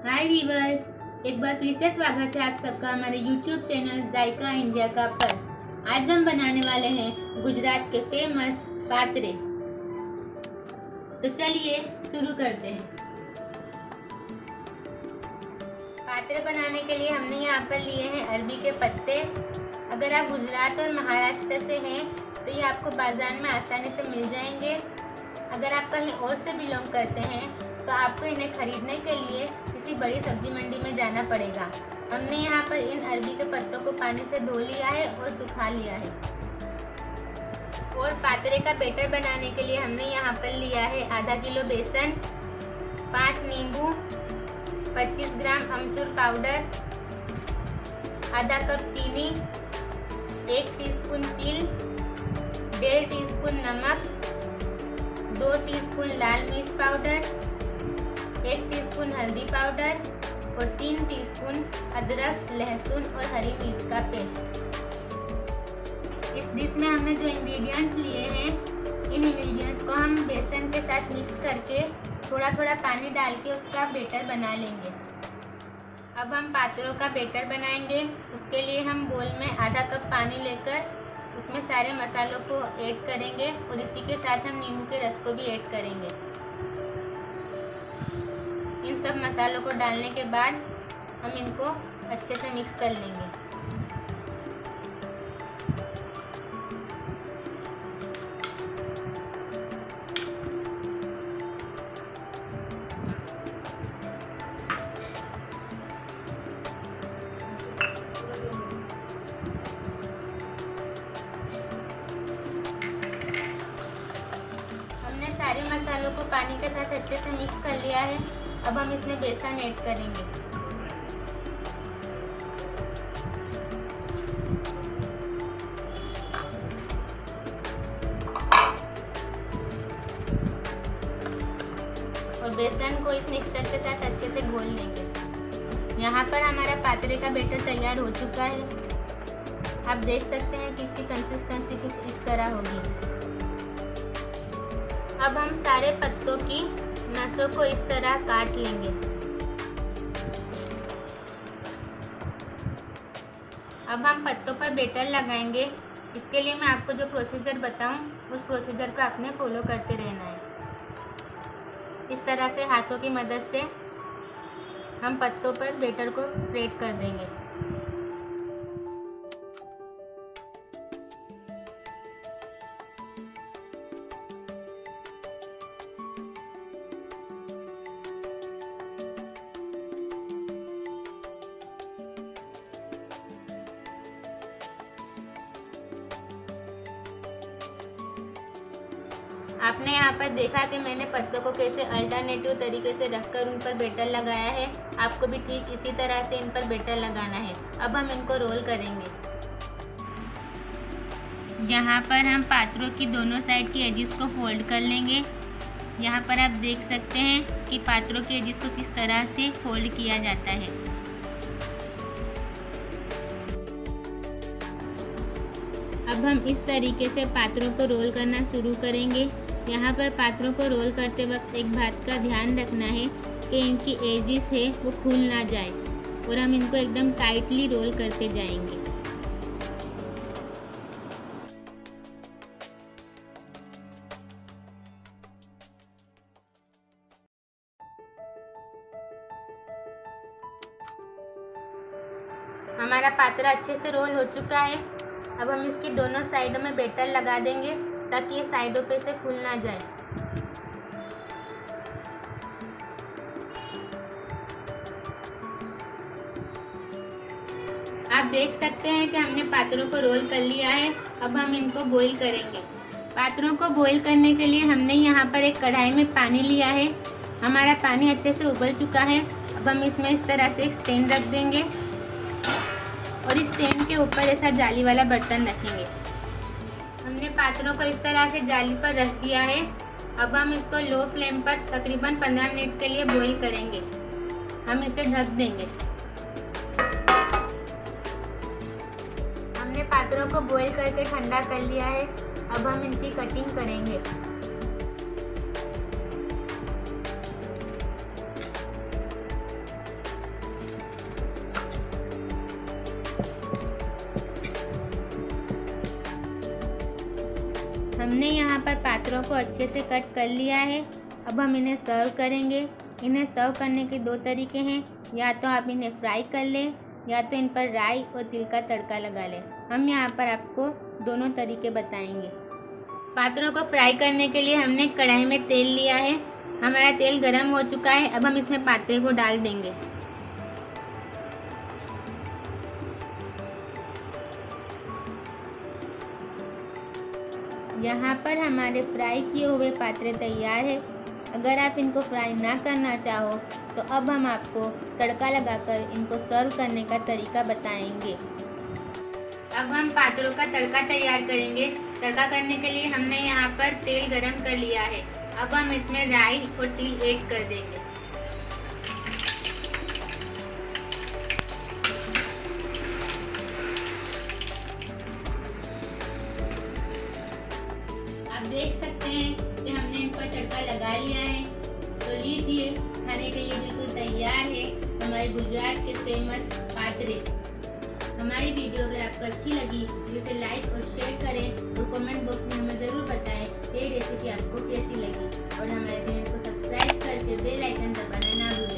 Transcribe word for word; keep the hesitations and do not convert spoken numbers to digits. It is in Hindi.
हाय वीवर्स, एक बार फिर से स्वागत है आप सबका हमारे यूट्यूब चैनल जायका इंडिया का पर। आज हम बनाने वाले हैं गुजरात के फेमस पात्रे। तो चलिए शुरू करते हैं। पात्रे बनाने के लिए हमने यहाँ पर लिए हैं अरबी के पत्ते। अगर आप गुजरात और महाराष्ट्र से हैं तो ये आपको बाजार में आसानी से मिल जाएंगे। अगर आप कहीं और से बिलोंग करते हैं तो आपको इन्हें खरीदने के लिए किसी बड़ी सब्जी मंडी में जाना पड़ेगा। हमने यहाँ पर इन अरबी के पत्तों को पानी से धो लिया है और सुखा लिया है। और पात्रे का बैटर बनाने के लिए हमने यहाँ पर लिया है आधा किलो बेसन, पाँच नींबू, पच्चीस ग्राम अमचूर पाउडर, आधा कप चीनी, एक टीस्पून तिल, डेढ़ टीस्पून नमक, दो टीस्पून लाल मिर्च पाउडर, एक टीस्पून हल्दी पाउडर और तीन टीस्पून अदरक, लहसुन और हरी मिर्च का पेस्ट। इस डिश में हमने जो इंग्रेडिएंट्स लिए हैं, इन इंग्रेडिएंट्स को हम बेसन के साथ मिक्स करके थोड़ा थोड़ा पानी डाल के उसका बैटर बना लेंगे। अब हम पात्रों का बैटर बनाएंगे। उसके लिए हम बोल में आधा कप पानी लेकर उसमें सारे मसालों को ऐड करेंगे और इसी के साथ हम नींबू के रस को भी ऐड करेंगे। इन सब मसालों को डालने के बाद हम इनको अच्छे से मिक्स कर लेंगे। हमने सारे मसालों को पानी के साथ अच्छे से मिक्स कर लिया है। अब हम इसमें बेसन ऐड करेंगे। और बेसन को इस मिक्सचर के साथ अच्छे से घोल लेंगे। यहाँ पर हमारा पात्रे का बैटर तैयार हो चुका है। आप देख सकते हैं कि इसकी कंसिस्टेंसी कुछ इस तरह होगी। अब हम सारे पत्तों की नसों को इस तरह काट लेंगे। अब हम पत्तों पर बैटर लगाएंगे। इसके लिए मैं आपको जो प्रोसीजर बताऊं, उस प्रोसीजर को आपने फॉलो करते रहना है। इस तरह से हाथों की मदद से हम पत्तों पर बैटर को स्प्रेड कर देंगे। आपने यहाँ पर देखा कि मैंने पत्तों को कैसे अल्टरनेटिव तरीके से रखकर उन पर बैटर लगाया है। आपको भी ठीक इसी तरह से इन पर बैटर लगाना है। अब हम इनको रोल करेंगे। यहाँ पर हम पात्रों की दोनों साइड की एजिस को फोल्ड कर लेंगे। यहाँ पर आप देख सकते हैं कि पात्रों की एजिस को किस तरह से फोल्ड किया जाता है। अब हम इस तरीके से पात्रों को रोल करना शुरू करेंगे। यहाँ पर पात्रों को रोल करते वक्त एक बात का ध्यान रखना है कि इनकी एजिस है वो खुल ना जाए और हम इनको एकदम टाइटली रोल करते जाएंगे। हमारा पात्रा अच्छे से रोल हो चुका है। अब हम इसकी दोनों साइडों में बैटर लगा देंगे ताकि ये साइडों पे से खुल ना जाए। आप देख सकते हैं कि हमने पात्रों को रोल कर लिया है। अब हम इनको बॉईल करेंगे। पात्रों को बॉईल करने के लिए हमने यहाँ पर एक कढ़ाई में पानी लिया है। हमारा पानी अच्छे से उबल चुका है। अब हम इसमें इस तरह से एक स्टैंड रख देंगे और इस स्टैंड के ऊपर ऐसा जाली वाला बर्तन रखेंगे। हमने पात्रों को इस तरह से जाली पर रख दिया है। अब हम इसको लो फ्लेम पर तकरीबन पंद्रह मिनट के लिए बॉईल करेंगे। हम इसे ढक देंगे। हमने पात्रों को बॉईल करके ठंडा कर लिया है। अब हम इनकी कटिंग करेंगे। हमने यहाँ पर पात्रों को अच्छे से कट कर लिया है। अब हम इन्हें सर्व करेंगे। इन्हें सर्व करने के दो तरीके हैं, या तो आप इन्हें फ्राई कर लें या तो इन पर राई और तिल का तड़का लगा लें। हम यहाँ पर आपको दोनों तरीके बताएंगे। पात्रों को फ्राई करने के लिए हमने कढ़ाई में तेल लिया है। हमारा तेल गर्म हो चुका है। अब हम इसमें पात्रे को डाल देंगे। यहाँ पर हमारे फ्राई किए हुए पात्रे तैयार है। अगर आप इनको फ्राई ना करना चाहो तो अब हम आपको तड़का लगाकर इनको सर्व करने का तरीका बताएंगे। अब हम पात्रों का तड़का तैयार करेंगे। तड़का करने के लिए हमने यहाँ पर तेल गरम कर लिया है। अब हम इसमें राई और तिल ऐड कर देंगे। आप देख सकते हैं कि हमने इन पर तड़का लगा लिया है। तो लीजिए, खाने के लिए बिल्कुल तैयार है हमारे गुजरात के फेमस पात्रे। हमारी वीडियो अगर आपको अच्छी लगी तो इसे लाइक और शेयर करें और कमेंट बॉक्स में हमें ज़रूर बताएं ये रेसिपी आपको कैसी लगी, और हमारे चैनल को सब्सक्राइब करके बेल आइकन दबाना ना भूलें।